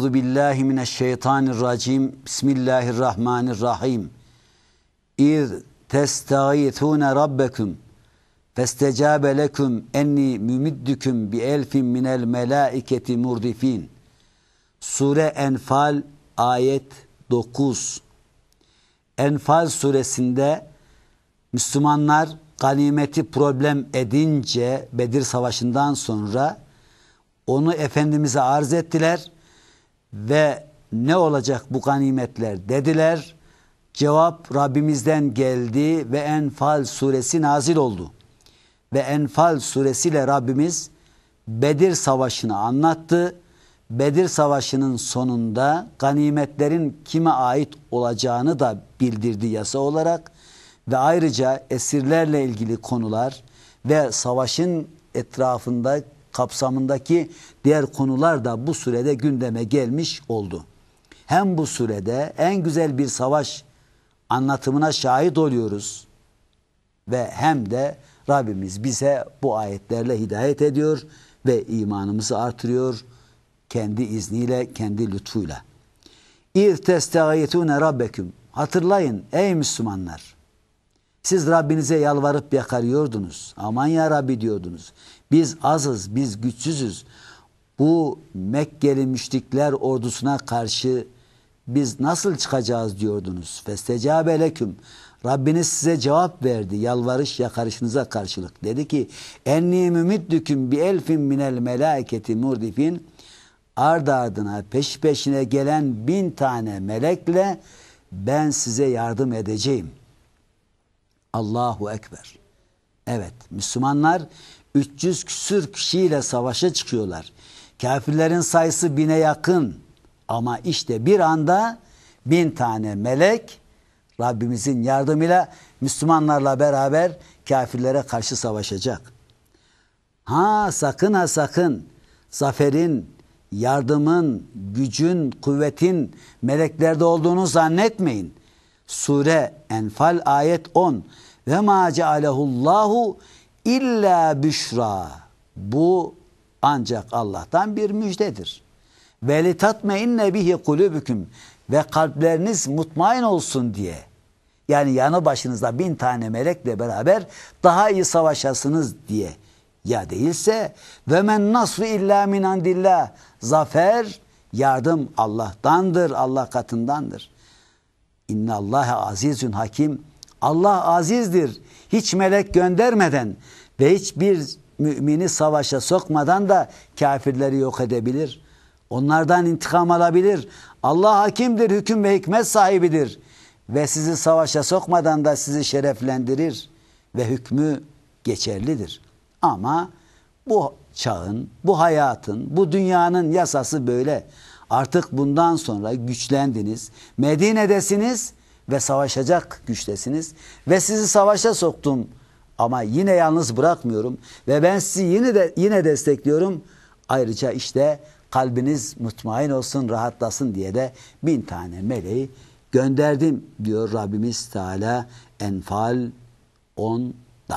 Euzu billahi mineşşeytanirracim. Bismillahirrahmanirrahim. İz testağithune rabbekum festecabe lekum enni mumiddukum bi elfin minel melaiketi murdifin. Sure Enfal ayet 9. Enfal suresinde Müslümanlar ganimeti problem edince Bedir Savaşı'ndan sonra onu Efendimiz'e arz ettiler ve ne olacak bu ganimetler dediler. Cevap Rabbimizden geldi ve Enfal suresi nazil oldu. Ve Enfal suresiyle Rabbimiz Bedir Savaşı'nı anlattı. Bedir Savaşı'nın sonunda ganimetlerin kime ait olacağını da bildirdi yasa olarak ve ayrıca esirlerle ilgili konular ve savaşın etrafında kapsamındaki diğer konular da bu surede gündeme gelmiş oldu. Hem bu surede en güzel bir savaş anlatımına şahit oluyoruz ve hem de Rabbimiz bize bu ayetlerle hidayet ediyor ve imanımızı artırıyor kendi izniyle, kendi lütfuyla. İz testağithune rabbeküm. Hatırlayın ey Müslümanlar. Siz Rabbinize yalvarıp yakarıyordunuz. Aman ya Rabbi diyordunuz. Biz azız, biz güçsüzüz. Bu Mekkeli müşrikler ordusuna karşı biz nasıl çıkacağız diyordunuz. Festecabe leküm. Rabbiniz size cevap verdi. Yalvarış yakarışınıza karşılık. Dedi ki enni mümiddüküm bi elfin minel melaiketi murdifin. Ardı ardına peş peşine gelen 1000 tane melekle ben size yardım edeceğim. Allahu Ekber. Evet, Müslümanlar 300 küsür kişiyle savaşa çıkıyorlar. Kafirlerin sayısı 1000'e yakın. Ama işte bir anda 1000 tane melek Rabbimizin yardımıyla Müslümanlarla beraber kafirlere karşı savaşacak. Sakın ha sakın zaferin, yardımın, gücün, kuvvetin meleklerde olduğunu zannetmeyin. Sure Enfal ayet 10. Ve ma cealehullahu illa büşra. Bu ancak Allah'tan bir müjdedir. Ve litatmeinne bihi kulubüküm. Ve kalpleriniz mutmain olsun diye. Yani yanı başınızda 1000 tane melekle beraber daha iyi savaşasınız diye. Ya değilse ve men nasru illa min andillah. Zafer, yardım Allah'tandır, Allah katındandır. İnnallâhe azizün hakim. Allah azizdir. Hiç melek göndermeden ve hiçbir mümini savaşa sokmadan da kafirleri yok edebilir. Onlardan intikam alabilir. Allah hakimdir, hüküm ve hikmet sahibidir. Ve sizi savaşa sokmadan da sizi şereflendirir ve hükmü geçerlidir. Ama bu çağın, bu hayatın, bu dünyanın yasası böyle. Artık bundan sonra güçlendiniz. Medine'desiniz ve savaşacak güçtesiniz. Ve sizi savaşa soktum ama yine yalnız bırakmıyorum. Ve ben sizi yine destekliyorum. Ayrıca işte kalbiniz mutmain olsun, rahatlasın diye de 1000 tane meleği gönderdim diyor Rabbimiz Teala Enfal 10'da.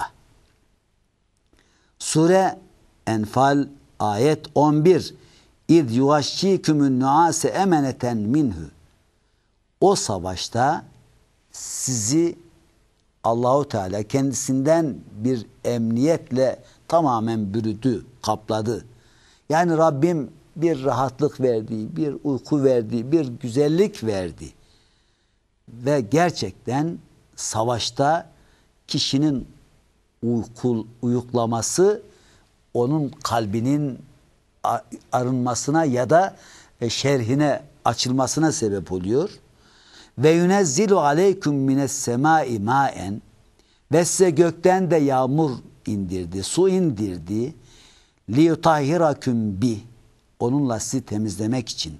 Sure Enfal ayet 11. İz yuvaşşikümün nuase emeneten minhu. O savaşta sizi Allahu Teala kendisinden bir emniyetle tamamen bürüdü, kapladı. Yani Rabbim bir rahatlık verdi, bir uyku verdi, bir güzellik verdi. Ve gerçekten savaşta kişinin uyuklaması onun kalbinin arınmasına ya da şerhine açılmasına sebep oluyor. Ve yunezzilu aleyküm mines semai maen. Ve size gökten de yağmur indirdi, su indirdi. Li yutahhiraküm bi. Onunla sizi temizlemek için.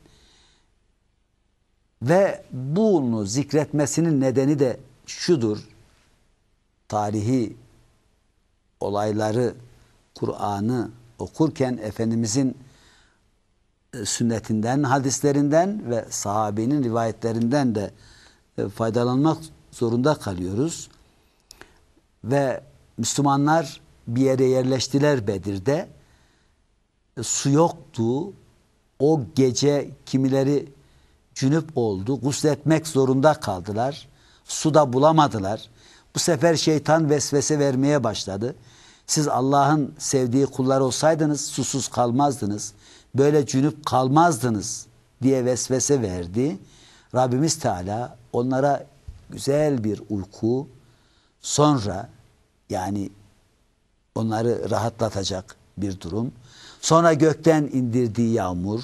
Ve bunu zikretmesinin nedeni de şudur. Tarihi olayları, Kur'an'ı okurken Efendimizin sünnetinden, hadislerinden ve sahabenin rivayetlerinden de faydalanmak zorunda kalıyoruz. Ve Müslümanlar bir yere yerleştiler Bedir'de. Su yoktu. o gece kimileri cünüp oldu. Gusletmek zorunda kaldılar. Suda bulamadılar. Bu sefer şeytan vesvese vermeye başladı. Siz Allah'ın sevdiği kullar olsaydınız susuz kalmazdınız. Böyle cünüp kalmazdınız diye vesvese verdi. Rabbimiz Teala onlara güzel bir uyku, sonra yani onları rahatlatacak bir durum, sonra gökten indirdiği yağmur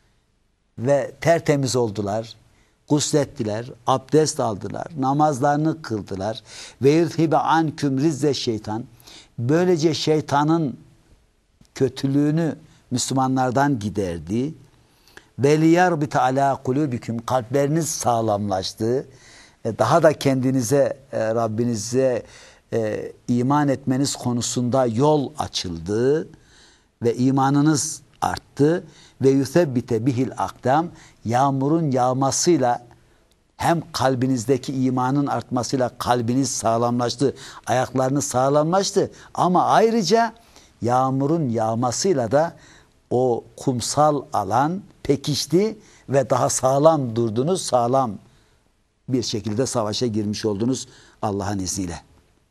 ve tertemiz oldular, guslettiler, abdest aldılar, namazlarını kıldılar. Ve yuzhibe anküm rizze şeytan. Böylece şeytanın kötülüğünü Müslümanlardan giderdi. Ve liyarbite ala kulubiküm, kalpleriniz sağlamlaştı. Daha da kendinize, Rabbinize iman etmeniz konusunda yol açıldı ve imanınız arttı. Ve yusebbite bihil akdam, yağmurun yağmasıyla hem kalbinizdeki imanın artmasıyla kalbiniz sağlamlaştı, ayaklarınız sağlamlaştı, ama ayrıca yağmurun yağmasıyla da o kumsal alan pekişti ve daha sağlam durdunuz, sağlam bir şekilde savaşa girmiş oldunuz Allah'ın izniyle.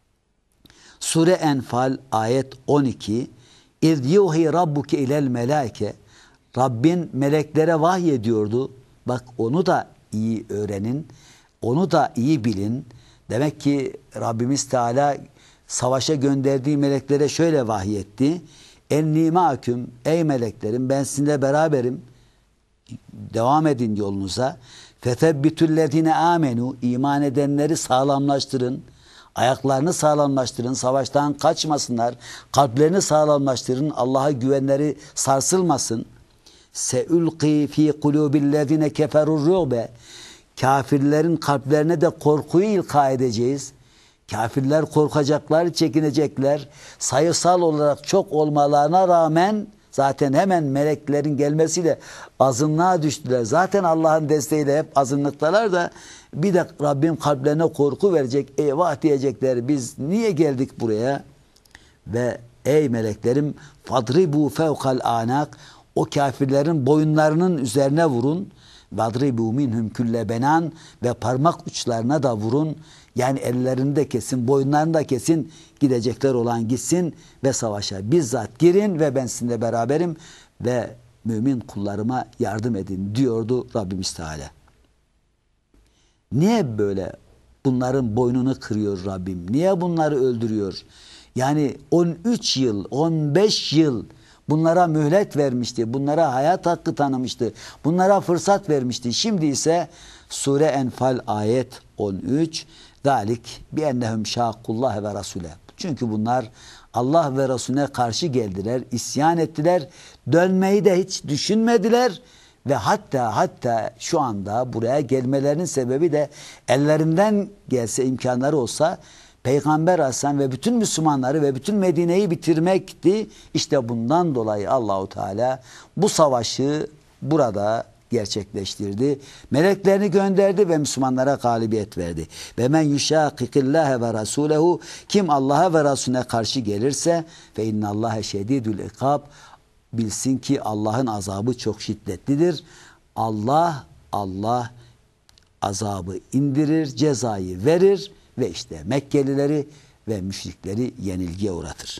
Sure Enfal ayet 12. İz yuhi rabbuke ilel melaike, Rabbin meleklere vahyediyordu. Bak, onu da iyi öğrenin, onu da iyi bilin. Demek ki Rabbimiz Teala savaşa gönderdiği meleklere şöyle vahyetti. Enni ma'küm, ey meleklerim, ben sizinle beraberim. Devam edin yolunuza. Fetebbitüllezine amenu, iman edenleri sağlamlaştırın. Ayaklarını sağlamlaştırın, savaştan kaçmasınlar. Kalplerini sağlamlaştırın, Allah'a güvenleri sarsılmasın. Seulqi fi kulubillezine keferur ru'be, kafirlerin kalplerine de korkuyu ilka edeceğiz. Kafirler korkacaklar, çekinecekler. Sayısal olarak çok olmalarına rağmen zaten hemen meleklerin gelmesiyle azınlığa düştüler. Zaten Allah'ın desteğiyle hep azınlıktalar da bir de Rabbim kalplerine korku verecek. Eyvah diyecekler, biz niye geldik buraya? Ve ey meleklerim, fadribu fevkal anak, o kafirlerin boyunlarının üzerine vurun. Vadribu minhum külle benan, ve parmak uçlarına da vurun. Yani ellerini de kesin, boyunlarını da kesin, gidecekler olan gitsin ve savaşa bizzat girin ve ben sizinle beraberim ve mümin kullarıma yardım edin diyordu Rabbimiz Teala. Niye böyle bunların boynunu kırıyor Rabbim? Niye bunları öldürüyor? Yani 13 yıl, 15 yıl bunlara mühlet vermişti. Bunlara hayat hakkı tanımıştı. Bunlara fırsat vermişti. Şimdi ise Sure Enfal ayet 13. Zalik bi ennehum şakullah ve rasule. Çünkü bunlar Allah ve Resulüne karşı geldiler, isyan ettiler, dönmeyi de hiç düşünmediler ve hatta şu anda buraya gelmelerinin sebebi de ellerinden gelse, imkanları olsa Peygamber Aleyhisselam ve bütün Müslümanları ve bütün Medine'yi bitirmekti. İşte bundan dolayı Allahu Teala bu savaşı burada gerçekleştirdi. Meleklerini gönderdi ve Müslümanlara galibiyet verdi. Ve men yuşakikillâhe ve rasûlehu, kim Allah'a ve Resulüne karşı gelirse fe innallâhe şedîdül ikab, bilsin ki Allah'ın azabı çok şiddetlidir. Allah azabı indirir, cezayı verir ve işte Mekkelileri ve müşrikleri yenilgiye uğratır.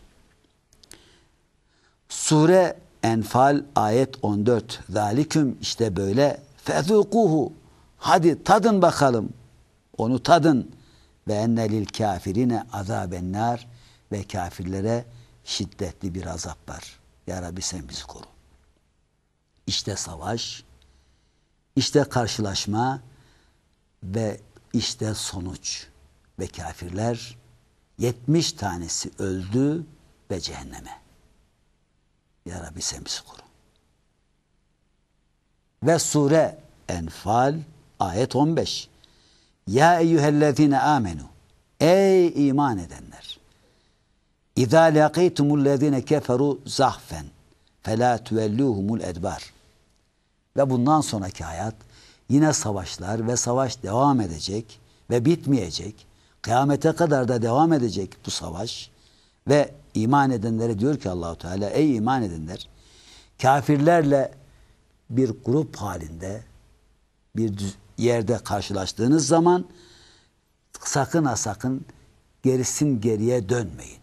Sure Enfal ayet 14. Zaliküm, işte böyle, fezûkuhu, hadi tadın bakalım, onu tadın. Ve enne lil kafirine azâbennâr, ve kafirlere şiddetli bir azap var. Ya Rabbi sen bizi koru. İşte savaş, işte karşılaşma ve işte sonuç. Ve kafirler 70 tanesi öldü ve cehenneme. Ya Rabbi sen bizi koru. Ve Sure Enfal ayet 15. Ya eyyühellezine amenu, ey iman edenler, İzâ lâkîtumullezîne keferu zahfen felâ tüvellûhumul edbar. Ve bundan sonraki hayat yine savaşlar ve savaş devam edecek ve bitmeyecek. Kıyamete kadar da devam edecek bu savaş. Ve iman edenlere diyor ki Allahu Teala, ey iman edenler, kafirlerle bir grup halinde bir yerde karşılaştığınız zaman sakın ha sakın geriye dönmeyin.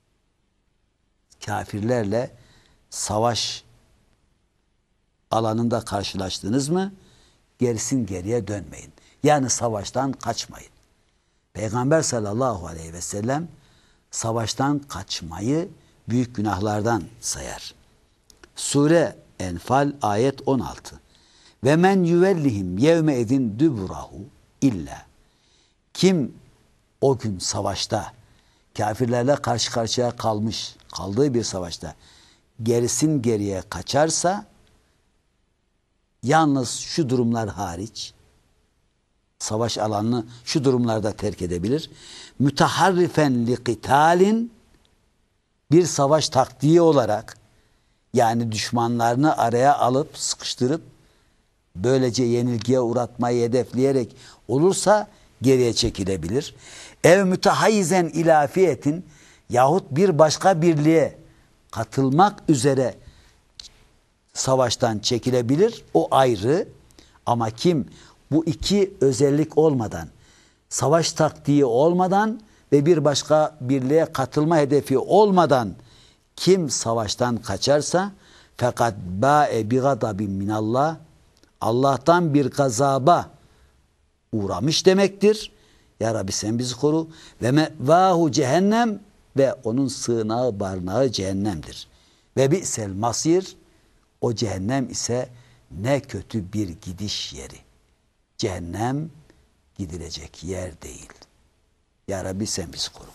Kafirlerle savaş alanında karşılaştınız mı geriye dönmeyin. Yani savaştan kaçmayın. Peygamber sallallahu aleyhi ve sellem savaştan kaçmayı büyük günahlardan sayar. Sure Enfal ayet 16. Ve men yuvellihim yevme edin düburahu illa. Kim o gün savaşta kafirlerle karşı karşıya kaldığı bir savaşta geriye kaçarsa yalnız şu durumlar hariç savaş alanını şu durumlarda terk edebilir. Müteharrifen li qitalin bir savaş taktiği olarak yani düşmanlarını araya alıp sıkıştırıp böylece yenilgiye uğratmayı hedefleyerek olursa geriye çekilebilir. Ev mütehayyizen ilafiyetin yahut bir başka birliğe katılmak üzere savaştan çekilebilir. O ayrı. Ama kim bu iki özellik olmadan, savaş taktiği olmadan ve bir başka birliğe katılma hedefi olmadan kim savaştan kaçarsa fakat ba'e bi gadabin minallah Allah'tan bir gazaba uğramış demektir. Ya Rabbi sen bizi koru. Ve mevahu cehennem ve onun sığınağı barınağı cehennemdir. Ve bi'sel masir o cehennem ise ne kötü bir gidiş yeri. Cehennem gidilecek yer değil. Ya Rabbi sen bizi koru.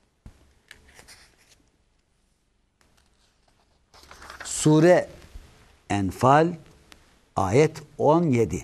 Sure Enfal ayet 17.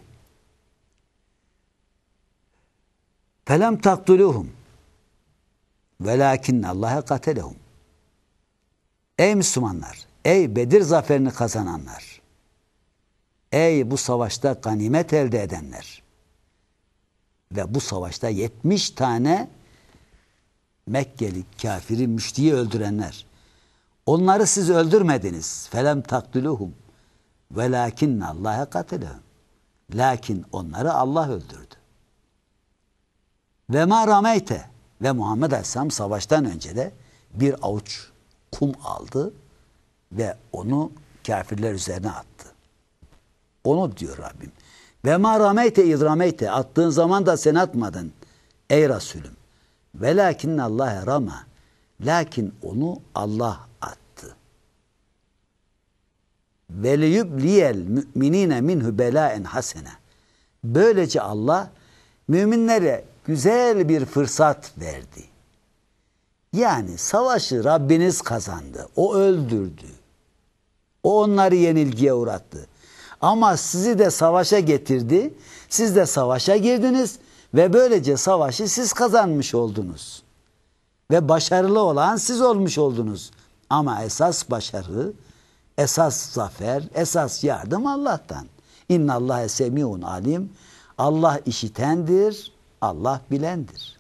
Felem taktuluhum velakinne Allah'a katelehum. Ey Müslümanlar, ey Bedir zaferini kazananlar, ey bu savaşta ganimet elde edenler ve bu savaşta 70 tane Mekkeli kafiri müşriği öldürenler. Onları siz öldürmediniz. Felem taktuluhum velakinne Allah'a katelehum. Lakin onları Allah öldürdü. Ve ma rameyte ve Muhammed Aleyhisselam savaştan önce de bir avuç kum aldı ve onu kafirler üzerine attı. Onu diyor Rabbim. Ve ma rameyte idrameyte attığın zaman da sen atmadın ey Resulüm. Velakinne Allah'a rama. Lakin onu Allah attı. Ve liyubliyel müminine minhu belaen hasene. Böylece Allah müminlere güzel bir fırsat verdi. Yani savaşı Rabbiniz kazandı. O öldürdü. O onları yenilgiye uğrattı. Ama sizi de savaşa getirdi. Siz de savaşa girdiniz ve böylece savaşı siz kazanmış oldunuz. Ve başarılı olan siz olmuş oldunuz. Ama esas başarı, esas zafer, esas yardım Allah'tan. İnnallâhe semî'un alim. Allah işitendir, Allah bilendir.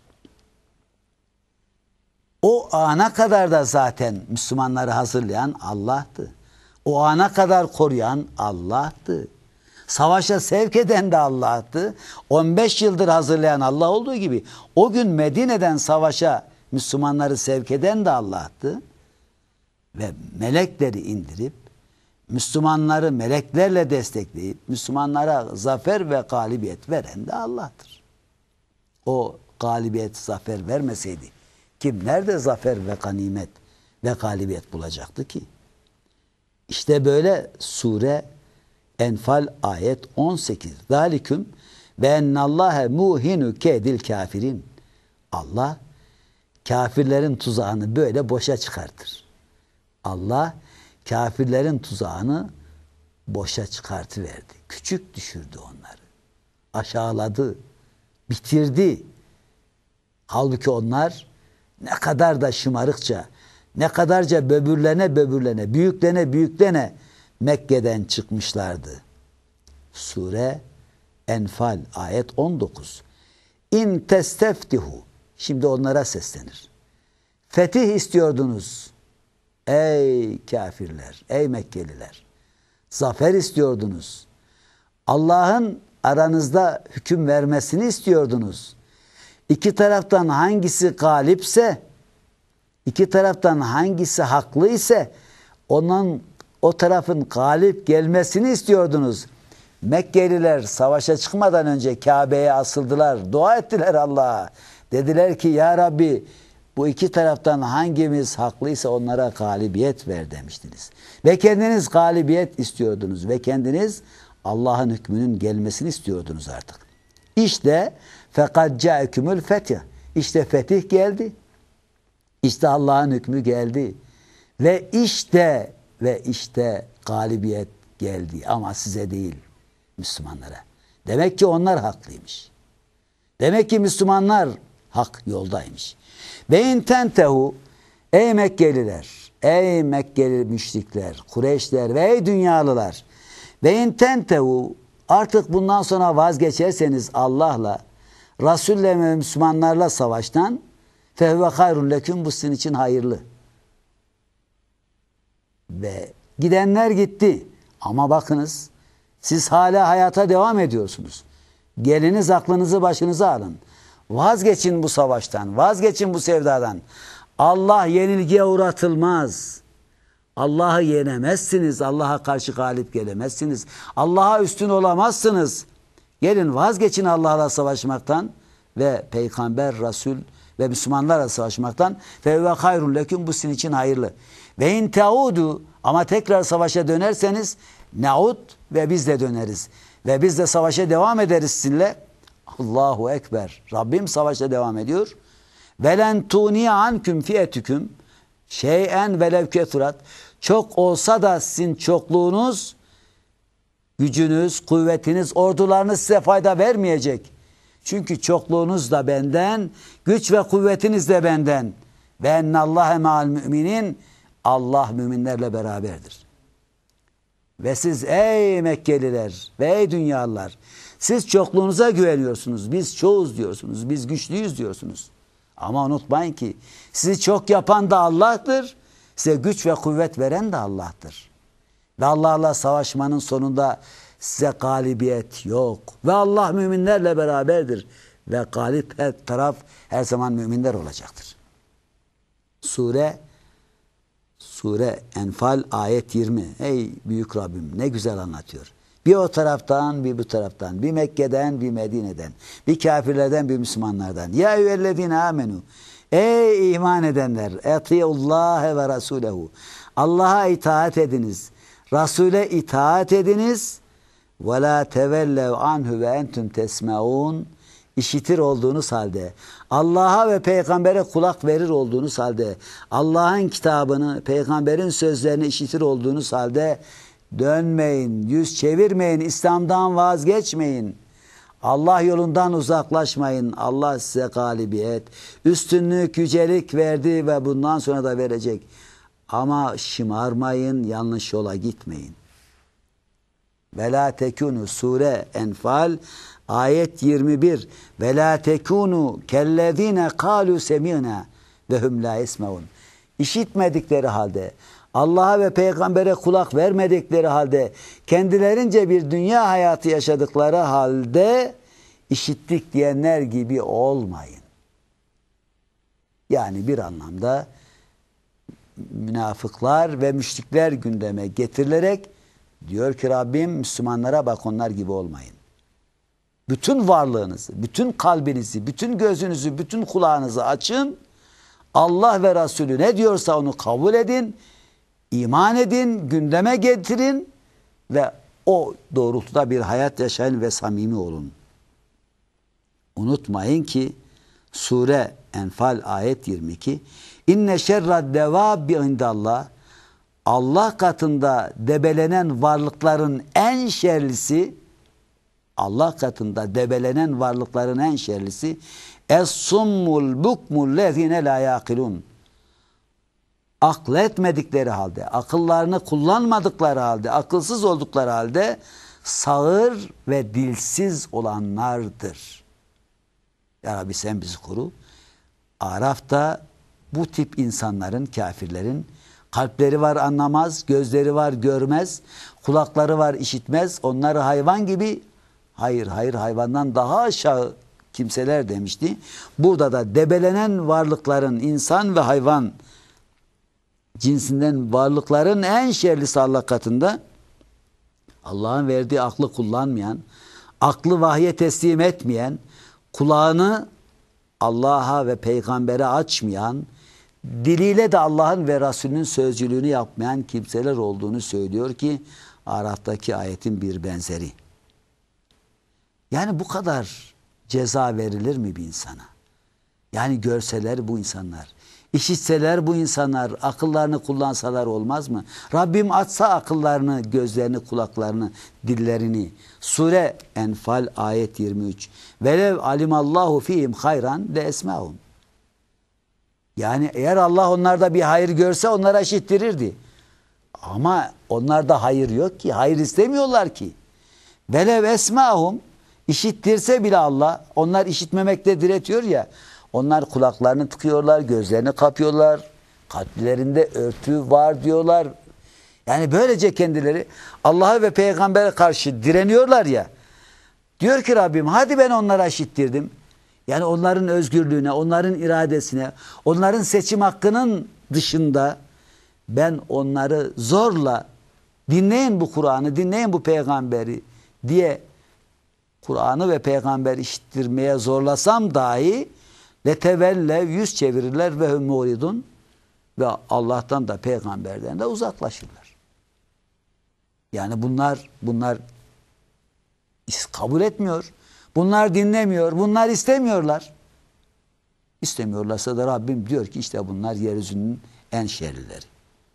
O ana kadar da zaten Müslümanları hazırlayan Allah'tı. O ana kadar koruyan Allah'tı. Savaşa sevk eden de Allah'tı. 15 yıldır hazırlayan Allah olduğu gibi o gün Medine'den savaşa Müslümanları sevk eden de Allah'tı. Ve melekleri indirip Müslümanları meleklerle destekleyip Müslümanlara zafer ve galibiyet veren de Allah'tır. O galibiyet, zafer vermeseydi kim nerede zafer ve ganimet ve galibiyet bulacaktı ki? İşte böyle sure Enfal ayet 18. Zaliküm ve ennallâhe muhinu kedil kafirin. Allah kafirlerin tuzağını böyle boşa çıkartır. Allah kafirlerin tuzağını boşa çıkartıverdi. Küçük düşürdü onları. Aşağıladı. Bitirdi. Halbuki onlar ne kadar da şımarıkça, ne kadarca böbürlene, büyüklene Mekke'den çıkmışlardı. Sure Enfal ayet 19. İn testeftihu. Şimdi onlara seslenir. Fetih istiyordunuz. Ey kafirler, ey Mekkeliler. Zafer istiyordunuz. Allah'ın aranızda hüküm vermesini istiyordunuz. İki taraftan hangisi galipse, iki taraftan hangisi haklı ise o tarafın galip gelmesini istiyordunuz. Mekkeliler savaşa çıkmadan önce Kabe'ye asıldılar. Dua ettiler Allah'a. Dediler ki ya Rabbi bu iki taraftan hangimiz haklıysa onlara galibiyet ver demiştiniz. Ve kendiniz galibiyet istiyordunuz. Ve kendiniz Allah'ın hükmünün gelmesini istiyordunuz artık. İşte فَقَدْ جَاءَكُمُ الْفَتِحِ İşte fetih geldi. İşte Allah'ın hükmü geldi. Ve işte galibiyet geldi. Ama size değil, Müslümanlara. Demek ki onlar haklıymış. Demek ki Müslümanlar hak yoldaymış. Ve intentehu ey Mekkeliler, ey Mekkeli müşrikler, Kureyşler ve ey dünyalılar. Ve intentehu artık bundan sonra vazgeçerseniz Allah'la, Resul'le ve Müslümanlarla savaştan fehve hayrun leküm bu sizin için hayırlı. Ve gidenler gitti. Ama bakınız siz hala hayata devam ediyorsunuz. Geliniz aklınızı başınıza alın. Vazgeçin bu savaştan. Vazgeçin bu sevdadan. Allah yenilgiye uğratılmaz. Allah'ı yenemezsiniz. Allah'a karşı galip gelemezsiniz. Allah'a üstün olamazsınız. Gelin vazgeçin Allah'la savaşmaktan ve Peygamber, Resul ve Müslümanlarla savaşmaktan. Fevve hayrun leküm bu sizin için hayırlı. Ve in taudu ama tekrar savaşa dönerseniz naud ve biz de döneriz. Ve biz de savaşa devam ederiz sizinle. Allahu Ekber. Rabbim savaşa devam ediyor. Velen tuniye anküm fiyetüküm şeyen velev kethurat. Çok olsa da sizin çokluğunuz, gücünüz, kuvvetiniz, ordularınız size fayda vermeyecek. Çünkü çokluğunuz da benden, güç ve kuvvetiniz de benden. Ve ennallâhe me'al müminin. Allah müminlerle beraberdir. Ve siz ey Mekkeliler ve ey dünyalılar, siz çokluğunuza güveniyorsunuz. Biz çoğuz diyorsunuz. Biz güçlüyüz diyorsunuz. Ama unutmayın ki sizi çok yapan da Allah'tır. Size güç ve kuvvet veren de Allah'tır. Ve Allah'la savaşmanın sonunda size galibiyet yok. Ve Allah müminlerle beraberdir. Ve galip her taraf her zaman müminler olacaktır. Sure Enfal ayet 20. Ey büyük Rabbim ne güzel anlatıyor. Bir o taraftan bir bu taraftan. Bir Mekke'den bir Medine'den. Bir kafirlerden bir Müslümanlardan. Ya eyyühellezine amenu. Ey iman edenler. Etiullâhe ve Rasûlehu. Allah'a itaat ediniz. Resul'e itaat ediniz. Ve la tevellev anhu ve entüm tesmeun. İşitir olduğunuz halde, Allah'a ve peygambere kulak verir olduğunuz halde, Allah'ın kitabını, peygamberin sözlerini işitir olduğunuz halde dönmeyin, yüz çevirmeyin, İslam'dan vazgeçmeyin. Allah yolundan uzaklaşmayın. Allah size galibiyet, üstünlük, yücelik verdi ve bundan sonra da verecek. Ama şımarmayın, yanlış yola gitmeyin. Ve la tekunu Sure Enfal ayet 21. Ve la tekunu kellezine kalu semina ve hum la yesmeun. İşitmedikleri halde, Allah'a ve peygambere kulak vermedikleri halde, kendilerince bir dünya hayatı yaşadıkları halde işittik diyenler gibi olmayın. Yani bir anlamda münafıklar ve müşrikler gündeme getirilerek diyor ki Rabbim Müslümanlara bak onlar gibi olmayın. Bütün varlığınızı, bütün kalbinizi, bütün gözünüzü, bütün kulağınızı açın. Allah ve Resulü ne diyorsa onu kabul edin. İman edin, gündeme getirin ve o doğrultuda bir hayat yaşayın ve samimi olun. Unutmayın ki Sure Enfal ayet 22 İnne şerrad devabbi indallah Allah katında debelenen varlıkların en şerlisi Allah katında debelenen varlıkların en şerlisi es-summul bukmul lezine la yaqilun. Akletmedikleri halde, akıllarını kullanmadıkları halde, akılsız oldukları halde sağır ve dilsiz olanlardır. Ya Rabbi sen bizi koru. Araf'ta bu tip insanların, kafirlerin Kalpleri var anlamaz, gözleri var görmez, kulakları var işitmez. Onları hayvan gibi, hayır hayvandan daha aşağı kimseler demişti. Burada da debelenen varlıkların, insan ve hayvan cinsinden varlıkların en şerlisi Allah katında, Allah'ın verdiği aklı kullanmayan, aklı vahye teslim etmeyen, kulağını Allah'a ve peygambere açmayan, diliyle de Allah'ın ve Resulünün sözcülüğünü yapmayan kimseler olduğunu söylüyor ki Araf'taki ayetin bir benzeri. Yani bu kadar ceza verilir mi bir insana? Yani görseler bu insanlar, işitseler bu insanlar, akıllarını kullansalar olmaz mı? Rabbim açsa akıllarını, gözlerini, kulaklarını, dillerini. Sure Enfal ayet 23. Velev alimallahu fihim hayran le esma'hum. Yani eğer Allah onlarda bir hayır görse onlara işittirirdi. Ama onlarda hayır yok ki, hayır istemiyorlar ki. Velev esma'hum, işittirse bile Allah, onlar işitmemekte diretiyor ya, onlar kulaklarını tıkıyorlar, gözlerini kapıyorlar, kalplerinde örtü var diyorlar. Yani böylece kendileri Allah'a ve peygambere karşı direniyorlar ya. Diyor ki Rabbim hadi ben onlara işittirdim. Yani onların özgürlüğüne, onların iradesine, onların seçim hakkının dışında ben onları zorla dinleyin bu Kur'an'ı, dinleyin bu peygamberi diye Kur'an'ı ve peygamberi işittirmeye zorlasam dahi letevelle yüz çevirirler ve hum muridun ve Allah'tan da peygamberden de uzaklaşırlar. Yani bunlar kabul etmiyor. Bunlar dinlemiyor. Bunlar istemiyorlar. İstemiyorlarsa da Rabbim diyor ki işte bunlar yeryüzünün en şerlileri.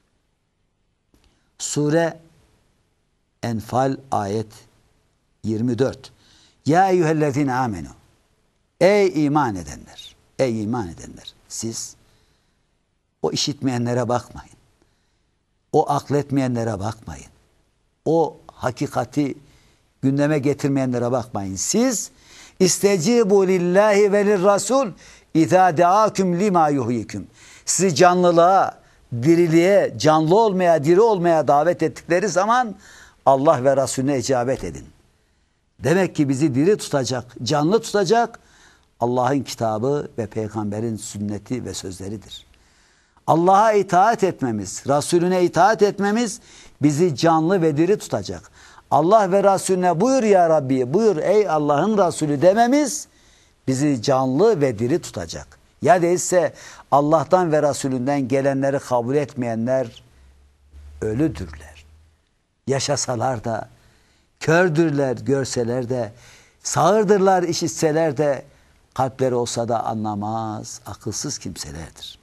Sure Enfal ayet 24. Ya eyyühellezine amenu. Ey iman edenler. Ey iman edenler. Siz o işitmeyenlere bakmayın. O akletmeyenlere bakmayın. O hakikati gündeme getirmeyenlere bakmayın. Siz istecibu lillahi ve lirrasul izâ deâküm limâ yuhyiküm. Sizi canlılığa, diriliğe, canlı olmaya, diri olmaya davet ettikleri zaman Allah ve Resulüne icabet edin. Demek ki bizi diri tutacak, canlı tutacak Allah'ın kitabı ve peygamberin sünneti ve sözleridir. Allah'a itaat etmemiz, Resulüne itaat etmemiz bizi canlı ve diri tutacak. Allah ve Resulüne buyur ya Rabbi, buyur ey Allah'ın Resulü dememiz bizi canlı ve diri tutacak. Ya değilse Allah'tan ve Resulünden gelenleri kabul etmeyenler ölüdürler. Yaşasalar da, kördürler görseler de, sağırdırlar işitseler de, kalpleri olsa da anlamaz, akılsız kimselerdir.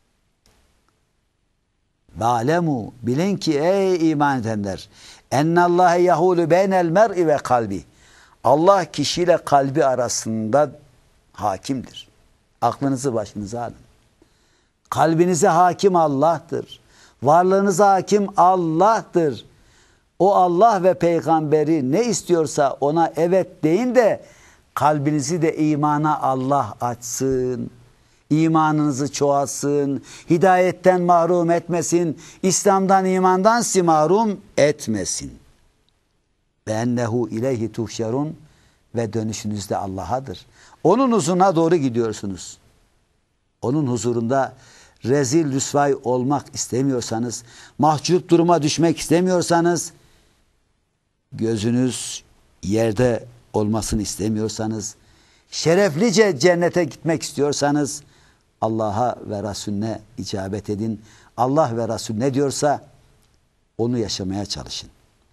Ve alemu, bilin ki ey iman edenler, ennallâhe yahûlü beynel mer'i ve kalbi. Allah kişiyle kalbi arasında hakimdir. Aklınızı başınıza alın. Kalbinize hakim Allah'tır. Varlığınıza hakim Allah'tır. O Allah ve peygamberi ne istiyorsa ona evet deyin de kalbinizi de imana Allah açsın. İmanınızı çoğalsın. Hidayetten mahrum etmesin. İslam'dan, imandan sizi mahrum etmesin. Ve ennehu ileyhi tuhşerun ve dönüşünüz de Allah'adır. Onun huzuruna doğru gidiyorsunuz. Onun huzurunda rezil rüsvay olmak istemiyorsanız, mahcup duruma düşmek istemiyorsanız, gözünüz yerde olmasını istemiyorsanız, şereflice cennete gitmek istiyorsanız, Allah'a ve Resulüne icabet edin. Allah ve Resul ne diyorsa onu yaşamaya çalışın.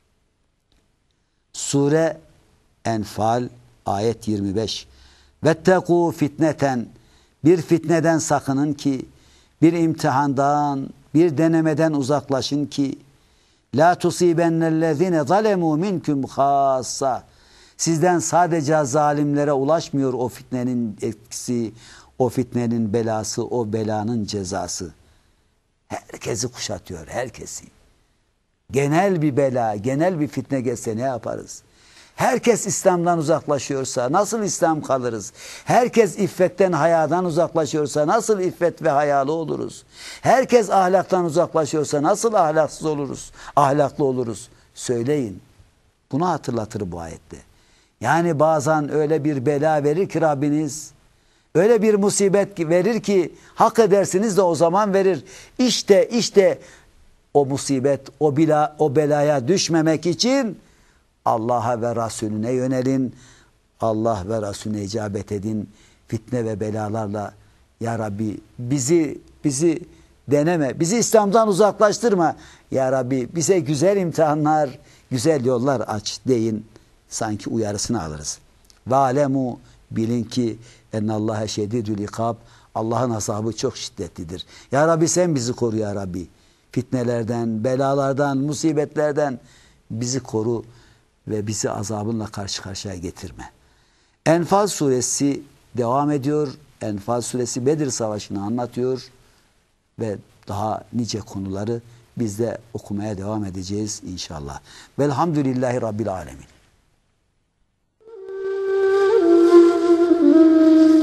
Sure Enfal ayet 25. Vettekû fitneten, bir fitneden sakının ki, bir imtihandan, bir denemeden uzaklaşın ki, la tusibennellezine zalemû minkum khassa. Sizden sadece zalimlere ulaşmıyor o fitnenin etkisi, o fitnenin belası, o belanın cezası. Herkesi kuşatıyor, herkesi. Genel bir bela, genel bir fitne gelse ne yaparız? Herkes İslam'dan uzaklaşıyorsa nasıl İslam kalırız? Herkes iffetten, hayadan uzaklaşıyorsa nasıl iffet ve hayalı oluruz? Herkes ahlaktan uzaklaşıyorsa nasıl ahlaksız oluruz? Ahlaklı oluruz? Söyleyin. Bunu hatırlatır bu ayette. Yani bazen öyle bir bela verir ki Rabbiniz, öyle bir musibet verir ki hak edersiniz de o zaman verir. İşte o musibet, o belaya düşmemek için Allah'a ve Resulüne yönelin. Allah ve Resulüne icabet edin. Fitne ve belalarla ya Rabbi bizi deneme. Bizi İslam'dan uzaklaştırma. Ya Rabbi bize güzel imtihanlar, güzel yollar aç deyin. Sanki uyarısını alırız. Ve alemu, bilin ki ennallâhe şedîdül ikab. Allah'ın azabı çok şiddetlidir. Ya Rabbi sen bizi koru ya Rabbi. Fitnelerden, belalardan, musibetlerden bizi koru ve bizi azabınla karşı karşıya getirme. Enfal suresi devam ediyor. Enfal suresi Bedir Savaşı'nı anlatıyor ve daha nice konuları biz de okumaya devam edeceğiz inşallah. Velhamdülillahi Rabbil Alemin.